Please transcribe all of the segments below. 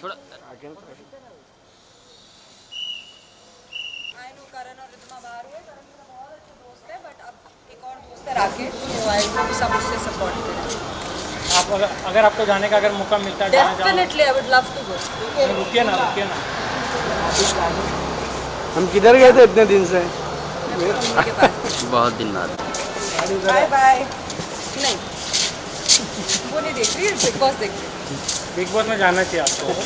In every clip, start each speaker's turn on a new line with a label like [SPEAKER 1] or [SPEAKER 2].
[SPEAKER 1] थोड़ा
[SPEAKER 2] करण और रितमा बाहर हुए। करण मेरा बहुत अच्छा दोस्त है, बट अब एक और दोस्त है राकेश, तो आई वो भी सब उससे सपोर्ट करें।
[SPEAKER 3] आप अगर आपको जाने का अगर मौका मिलता है
[SPEAKER 2] definitely I would love to go.
[SPEAKER 3] रुकिए ना
[SPEAKER 4] हम किधर गए थे इतने दिन से?
[SPEAKER 1] बहुत दिन बाद।
[SPEAKER 2] Bye bye. नहीं वो नहीं देख रही है, बिग बॉस देख रही है।
[SPEAKER 3] बिग बॉस में जाना चाहिए आपको।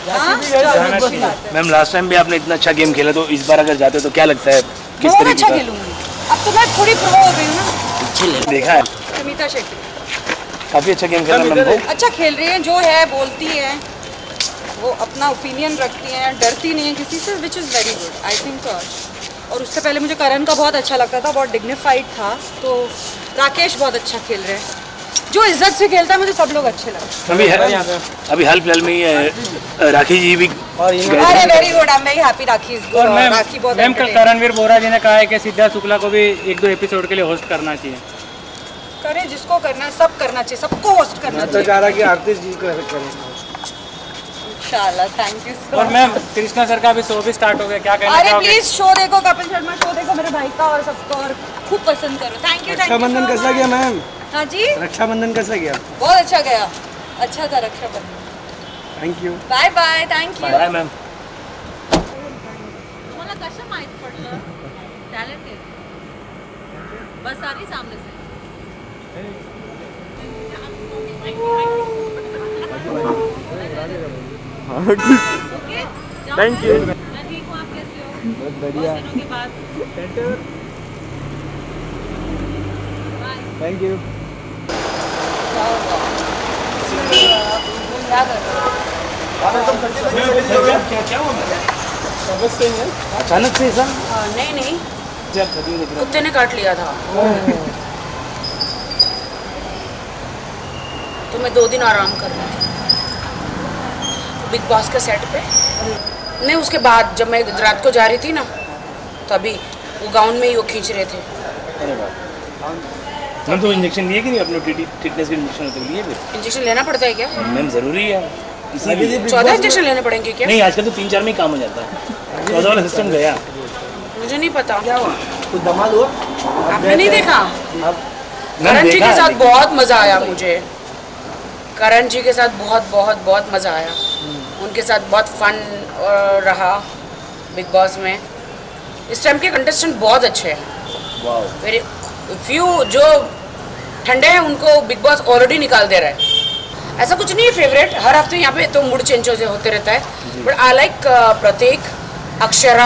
[SPEAKER 4] मैम लास्ट टाइम भी आपने इतना अच्छा गेम खेला, तो इस बार अगर जाते तो क्या लगता है किस
[SPEAKER 2] बहुत
[SPEAKER 4] तरीके
[SPEAKER 2] अच्छा
[SPEAKER 4] का?
[SPEAKER 2] खेलूंगी। अब तो मैं थोड़ी प्रो हो गई हूँ ना।
[SPEAKER 4] देखा है
[SPEAKER 2] समीता शेट्टी
[SPEAKER 4] काफी अच्छा गेम खेला मैम वो।
[SPEAKER 2] अच्छा खेल रही है, जो है बोलती है, वो अपना ओपिनियन रखती हैं, डरती नहीं है किसी से, which is very good I think. और उससे पहले मुझे करण का बहुत अच्छा लगता था, बहुत डिग्निफाइड था। तो राकेश बहुत अच्छा खेल रहे हैं, जो इज्जत से खेलता है मुझे सब लोग अच्छे लगते हैं।
[SPEAKER 4] अभी हाल फिलहाल में ही राखी जी भी
[SPEAKER 2] अरे very good, I am very happy Rakhi is good. Rakhi बहुत
[SPEAKER 3] मैम कल करणवीर बोरा जी ने कहा है कि सिद्धार्थ शुक्ला को भी 1-2 एपिसोड के लिए होस्ट करना चाहिए।
[SPEAKER 2] करे जिसको करना है, सब करना चाहिए, सबको होस्ट करना चाहिए।
[SPEAKER 4] चाह रहा कि आरती जी को करें
[SPEAKER 2] इंशाल्लाह, थैंक यू सो
[SPEAKER 3] और मैम कृष्णा सर का भी शो भी स्टार्ट हो गया, क्या कहना
[SPEAKER 2] अरे
[SPEAKER 3] चाहोगे?
[SPEAKER 2] प्लीज शो देखो, कपिल शर्मा शो देखो मेरे भाई का, और सबको और खूब पसंद करो। Thank you.
[SPEAKER 4] रक्षाबंधन कैसा गया मैम?
[SPEAKER 2] हाँ जी
[SPEAKER 4] रक्षाबंधन कैसा गया?
[SPEAKER 2] बहुत अच्छा गया, अच्छा था Rakshabandhan.
[SPEAKER 4] Thank you.
[SPEAKER 2] Bye bye. Thank you.
[SPEAKER 4] Bye ma'am.
[SPEAKER 5] तुम्हाला कसं माहित पडलं? टॅलेंट आहे बस आली सामने से। Okay
[SPEAKER 4] thank you.
[SPEAKER 5] मैं ठीक हूँ, आप कैसे हो?
[SPEAKER 4] बहुत बढ़िया।
[SPEAKER 5] बहुत दिनों के बाद। बाय।
[SPEAKER 4] Thank you.
[SPEAKER 2] क्या कर रहे हो?
[SPEAKER 4] अचानक से ऐसा?
[SPEAKER 2] नहीं कुत्ते ने काट लिया था, तो मैं 2 दिन आराम कर रही थी बिग बॉस के सेट पे। नहीं उसके बाद जब मैं रात को जा रही थी ना, तभी वो गाउन में ही वो खींच रहे थे।
[SPEAKER 4] अरे वाह मैम, तो इंजेक्शन लिए कि नहीं? अपने टिटनेस के इंजेक्शन होते लिए फिर?
[SPEAKER 2] इंजेक्शन लेना पड़ता है क्या?
[SPEAKER 4] मैम जरूरी है, इसीलिए
[SPEAKER 2] 14 इंजेक्शन लेने पड़ेंगे क्या?
[SPEAKER 4] नहीं आजकल तो 3-4 में ही काम हो जाता है। 14 वाला सिस्टम गया।
[SPEAKER 2] मुझे नहीं पता।
[SPEAKER 4] क्या हुआ? कुछ धमाल हुआ?
[SPEAKER 2] आपने नहीं देखा? करण जी के साथ बहुत मजा आया मुझे। करण जी के साथ बहुत मजा आया। उनके साथ बहुत फन रहा बिग बॉस में। इस टाइम के कंटेस्टेंट बहुत अच्छे हैं।
[SPEAKER 4] वाओ।
[SPEAKER 2] वेरी फ्यू जो ठंडे हैं उनको बिग बॉस ऑलरेडी निकाल दे रहा है। ऐसा कुछ नहीं है फेवरेट, हर हफ्ते यहाँ पे तो मूड चेंज होते रहता है। But I like Prateek, Akshara,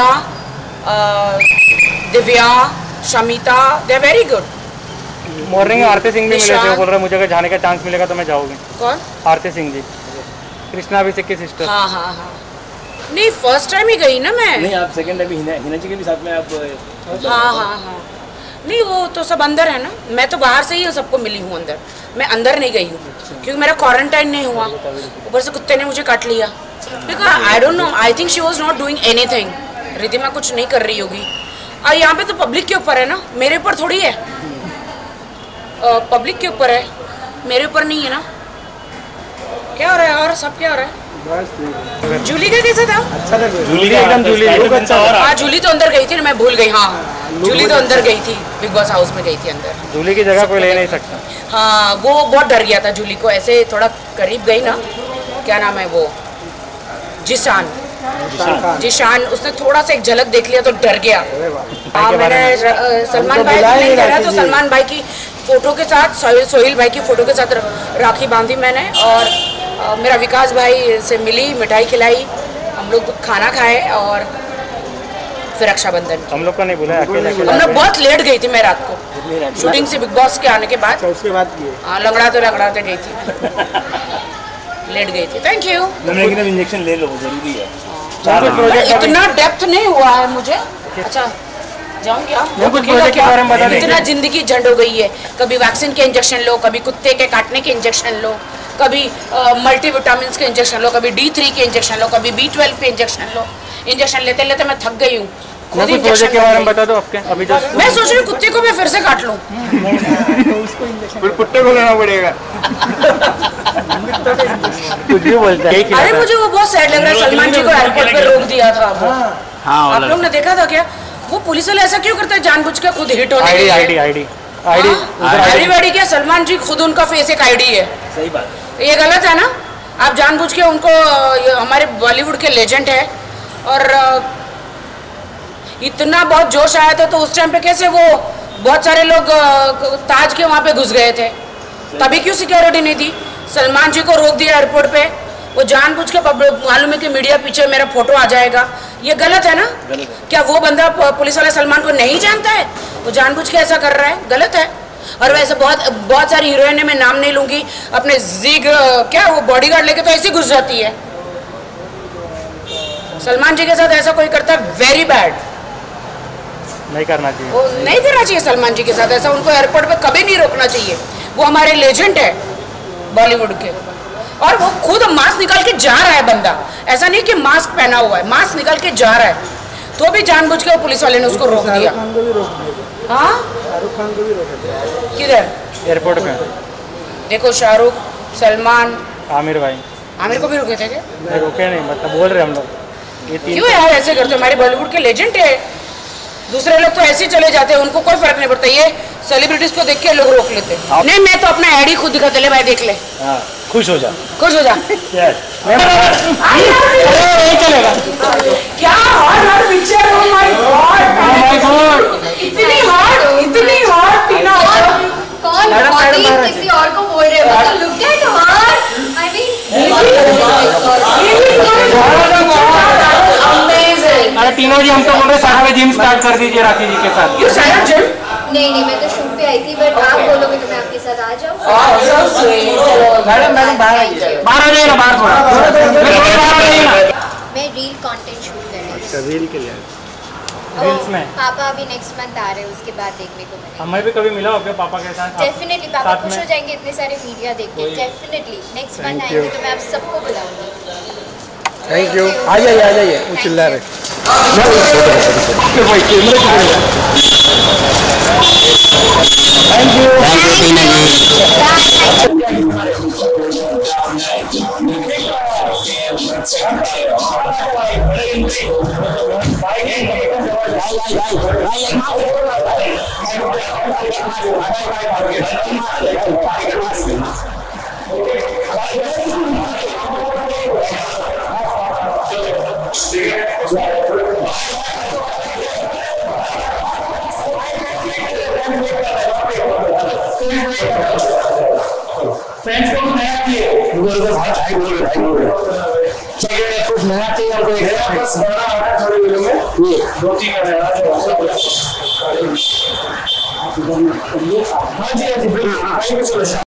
[SPEAKER 2] Divya, Shamita, they are very good.
[SPEAKER 3] Morning में आरती सिंह भी मिले थे, वो बोल रहे मुझे अगर जाने का चांस मिलेगा तो मैं जाऊंगी।
[SPEAKER 2] कौन?
[SPEAKER 3] आरती सिंह जी, कृष्णा अभिषेक की सिस्टर।
[SPEAKER 2] हाँ नहीं फर्स्ट टाइम ही गई ना मैं।
[SPEAKER 4] नहीं आप सेकंड टाइम हिना जी के भी साथ में आप?
[SPEAKER 2] हाँ नहीं वो तो सब अंदर है ना, मैं तो बाहर से ही सबको मिली हूँ, अंदर मैं अंदर नहीं गई हूँ क्योंकि मेरा क्वारंटाइन नहीं हुआ। ऊपर से कुत्ते ने मुझे काट लिया। Because I don't know, I think she was not doing anything. Ridhima कुछ नहीं कर रही होगी। और यहाँ पे तो पब्लिक के ऊपर है ना, मेरे ऊपर थोड़ी है। पब्लिक के ऊपर है, मेरे ऊपर नहीं है ना। क्या हो रहा है और सब क्या हो रहा है? जूली का कैसा था?
[SPEAKER 4] अच्छा था।
[SPEAKER 3] जूली एकदम जूली अच्छा।
[SPEAKER 2] हाँ जूली तो अंदर गई थी ना, मैं भूल गई। हाँ जूली तो अंदर गई थी, बिग बॉस हाउस में गई थी अंदर।
[SPEAKER 3] जूली की जगह कोई ले नहीं सकता।
[SPEAKER 2] हाँ वो बहुत डर गया था जूली को, ऐसे थोड़ा करीब गई ना, क्या नाम है वो, जिशान, उसने थोड़ा सा एक झलक देख लिया तो डर गया। हाँ मैंने सलमान भाई नहीं कह रहा, तो सलमान भाई की फोटो के साथ, सोहेल भाई की फोटो के साथ राखी बांधी मैंने, और मेरा विकास भाई से मिली, मिठाई खिलाई, हम लोग खाना खाए और फिर रक्षाबंधन।
[SPEAKER 3] हम लोग का नहीं बुलाया, अकेले
[SPEAKER 2] हम लोग बहुत लेट गई थी मैं रात को शूटिंग से, बिग बॉस के आने के बाद।
[SPEAKER 4] उसके बाद
[SPEAKER 2] हाँ लंगड़ाते गई थी, लेट गई थी। Thank you.
[SPEAKER 4] इंजेक्शन ले लो, जरूरी है।
[SPEAKER 2] इतना डेप्थ नहीं हुआ है मुझे। अच्छा जाऊंगी आप? इतना जिंदगी झंड हो गई है, कभी वैक्सीन के इंजेक्शन लो, कभी कुत्ते के काटने के इंजेक्शन लो, कभी मल्टीविटामिन के इंजेक्शन लो, कभी D3 के इंजेक्शन लो, कभी B12 के इंजेक्शन लो। इंजेक्शन लेते लेते मैं थक गई हूँ। खुद
[SPEAKER 3] कुछ
[SPEAKER 2] इंजेक्शन
[SPEAKER 3] प्रोजेक्ट के बारे में बता दो आपके अभी जो
[SPEAKER 2] मैं सोच रही हूँ कुत्ते को मैं फिर से काट लूँ।
[SPEAKER 1] फिर कुत्ते को लेना पड़ेगा।
[SPEAKER 3] कुछ भी बोलता है।
[SPEAKER 2] अरे मुझे वो बहुत सैड लग रहा है, सलमान जी को एयरपोर्ट पे रोक दिया था वो।
[SPEAKER 1] हाँ
[SPEAKER 2] आप लोग ने देखा था क्या? वो पुलिस वाले ऐसा क्यों करते हैं जानबूझ के खुद हिट होने के लिए? आईडी वाईडी क्या, सलमान जी खुद उनका फेस एक आईडी है।
[SPEAKER 4] सही बात।
[SPEAKER 2] ये गलत है ना? आप जानबूझ के उनको, हमारे बॉलीवुड के लेजेंड है और इतना बहुत जोश आया था तो उस टाइम पे कैसे वो बहुत सारे लोग ताज के वहाँ पे घुस गए थे, तभी क्यों सिक्योरिटी नहीं थी? सलमान जी को रोक दिया एयरपोर्ट पे, वो जानबूझ के मालूम है कि मीडिया पीछे मेरा फोटो आ जाएगा, ये गलत है ना? क्या वो बंदा पुलिस वाला सलमान को नहीं जानता है? वो जानबूझ के ऐसा कर रहा है, गलत है। और वैसे बहुत सारी हीरोइन है, मैं नाम नहीं लूंगी, अपने जिग क्या वो बॉडीगार्ड लेके तो ऐसी घुस जाती है। सलमान जी के साथ ऐसा कोई करता है, वेरी बैड,
[SPEAKER 3] नहीं करना चाहिए।
[SPEAKER 2] वो नहीं करना चाहिए सलमान जी के साथ ऐसा, उनको एयरपोर्ट पे कभी नहीं रोकना चाहिए। वो हमारे लेजेंड है बॉलीवुड के, और वो खुद मास्क निकाल के जा रहा है बंदा, ऐसा नहीं कि मास्क पहना हुआ है, मास्क निकाल के जा रहा है तो भी जानबूझ के पुलिस वाले ने उसको रोक दिया। हाँ,
[SPEAKER 1] शाहरुख खान को भी रोक दिया।
[SPEAKER 2] किधर?
[SPEAKER 3] एयरपोर्ट पे
[SPEAKER 2] देखो शाहरुख, सलमान,
[SPEAKER 3] आमिर भाई,
[SPEAKER 2] आमिर को भी रोके थे क्या?
[SPEAKER 3] नहीं रोके नहीं, मतलब बोल रहे हम लोग ये 3
[SPEAKER 2] क्यों यार ऐसे करते हो? हमारे बॉलीवुड के लेजेंड है, दूसरे लोग तो ऐसे ही चले जाते हैं, उनको कोई फर्क नहीं पड़ता। ये सेलिब्रिटीज को देख के लोग रोक लेते हैं। नहीं, मैं तो अपना आईडी खुद दिखाते, ले भाई देख ले,
[SPEAKER 4] खुश हो जा।
[SPEAKER 2] खुश हो जा।
[SPEAKER 3] चलेगा।
[SPEAKER 2] क्या hot picture, oh my god, इतनी हॉट टीना।
[SPEAKER 6] कौन बॉडी किसी और को बोल रहे हो? Look at her, I mean
[SPEAKER 2] amazing.
[SPEAKER 3] अरे तीनों जी हम तो बोल रहे सारा में जिम स्टार्ट कर दीजिए राखी जी के साथ।
[SPEAKER 2] यू सारा जिम?
[SPEAKER 6] नहीं, मैं तो शूट पे आई थी, बट आप बोलोगे तो मैं आपके साथ आ जाऊँ।
[SPEAKER 1] मैडम बाहर आइए।
[SPEAKER 3] बाहर आ जाइए ना, बाहर थोड़ा।
[SPEAKER 6] मैं रील कंटेंट शूट कर रही हूँ।
[SPEAKER 1] रील के लिए
[SPEAKER 3] रील्स में
[SPEAKER 6] पापा अभी नेक्स्ट मंथ आ रहे हैं, उसके बाद देखने को मिलेगा।
[SPEAKER 3] हमें भी कभी मिला होगा पापा के साथ?
[SPEAKER 6] डेफिनेटली पापा
[SPEAKER 3] साथ
[SPEAKER 6] खुश
[SPEAKER 3] में?
[SPEAKER 6] हो जाएंगे इतने सारे मीडिया देख के। डेफिनेटली नेक्स्ट मंथ आएंगे तो मैं आप सबको बुलाऊंगी।
[SPEAKER 1] Thank you. आ जाइए वो चिल्ला रहे।
[SPEAKER 7] फ्रेंड्स को नया चाहिए, कुछ नया चाहिए हमको। बस बड़ा है थोड़ी वीडियो में, ये 2-3 का नया है। हाँ जी, बिल्कुल।